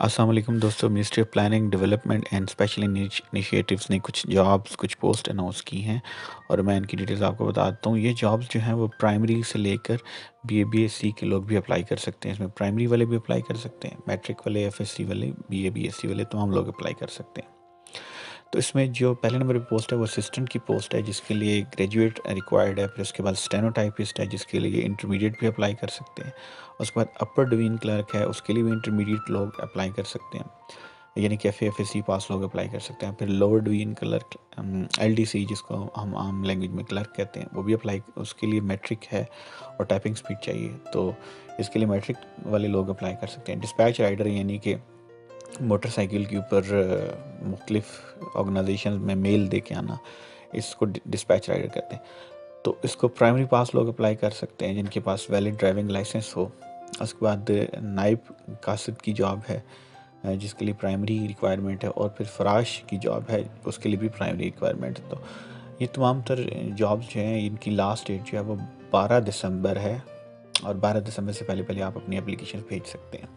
अस्सलाम वालेकुम दोस्तों। Ministry of planning development and special initiatives ने कुछ जॉब्स कुछ पोस्ट अनाउंस की हैं और मैं इनकी डिटेल्स आपको बता देता हूँ। ये जॉब्स जो हैं वो प्राइमरी से लेकर बीए बीएससी के लोग भी अप्लाई कर सकते हैं। इसमें प्राइमरी वाले भी अप्लाई कर सकते हैं, मैट्रिक वाले, एफएससी वाले, बीए बीएससी वाले, तमाम लोग अप्लाई कर सकते हैं। तो इसमें जो पहले नंबर पे पोस्ट है वो असिस्टेंट की पोस्ट है, जिसके लिए ग्रेजुएट रिक्वायर्ड है। फिर उसके बाद स्टेनोटाइपिस्ट है, जिसके लिए इंटरमीडिएट भी अप्लाई कर सकते हैं। उसके बाद अपर डिवीजन क्लर्क है, उसके लिए भी इंटरमीडिएट लोग अप्लाई कर सकते हैं, यानी कि एफएससी पास लोग अप्लाई कर सकते हैं। फिर लोअर डिवीजन क्लर्क एलडीसी, जिसको हम आम लैंग्वेज में क्लर्क कहते हैं, वो भी अप्लाई, उसके लिए मैट्रिक है और टाइपिंग स्पीड चाहिए, तो इसके लिए मैट्रिक वाले लोग अप्लाई कर सकते हैं। डिस्पैच राइडर, यानी कि मोटरसाइकिल के ऊपर मुख्तलिफ ऑर्गेनाइजेशन में मेल दे के आना, इसको डिस्पैच राइडर कहते हैं। तो इसको प्राइमरी पास लोग अप्लाई कर सकते हैं जिनके पास वैलिड ड्राइविंग लाइसेंस हो। उसके बाद नाइब कासिद की जॉब है, जिसके लिए प्राइमरी रिक्वायरमेंट है। और फिर फराश की जॉब है, उसके लिए भी प्राइमरी रिक्वायरमेंट है। तो ये तमाम तर जॉब्स जो हैं, इनकी लास्ट डेट जो है वो 12 दिसंबर है, और 12 दिसंबर से पहले पहले आप अपनी एप्लीकेशन भेज सकते हैं।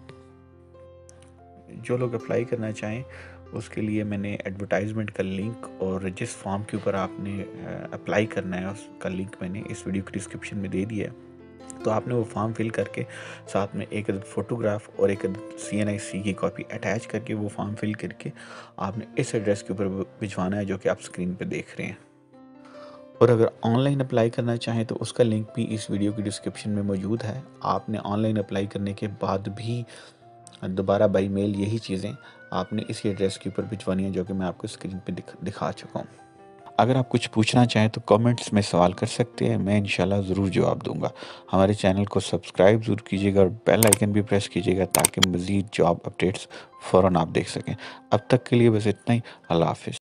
जो लोग अप्लाई करना चाहें उसके लिए मैंने एडवर्टाइजमेंट का लिंक और जिस फॉर्म के ऊपर आपने अप्लाई करना है उसका लिंक मैंने इस वीडियो के डिस्क्रिप्शन में दे दिया है। तो आपने वो फॉर्म फिल करके साथ में एक फोटोग्राफ और एक CNIC की कॉपी अटैच करके वो फॉर्म फिल करके आपने इस एड्रेस के ऊपर भिजवाना है जो कि आप स्क्रीन पे देख रहे हैं। और अगर ऑनलाइन अप्लाई करना चाहें तो उसका लिंक भी इस वीडियो की डिस्क्रिप्शन में मौजूद है। आपने ऑनलाइन अप्लाई करने के बाद भी दोबारा बाई मेल यही चीज़ें आपने इसी एड्रेस के ऊपर भिजवानी है जो कि मैं आपको स्क्रीन पे दिखा चुका हूँ। अगर आप कुछ पूछना चाहें तो कमेंट्स में सवाल कर सकते हैं, मैं इंशाल्लाह ज़रूर जवाब दूंगा। हमारे चैनल को सब्सक्राइब ज़रूर कीजिएगा और बेल आइकन भी प्रेस कीजिएगा ताकि मज़ीद जॉब अपडेट्स फ़ौरन आप देख सकें। अब तक के लिए बस इतना ही। अल्लाह हाफ़िज़।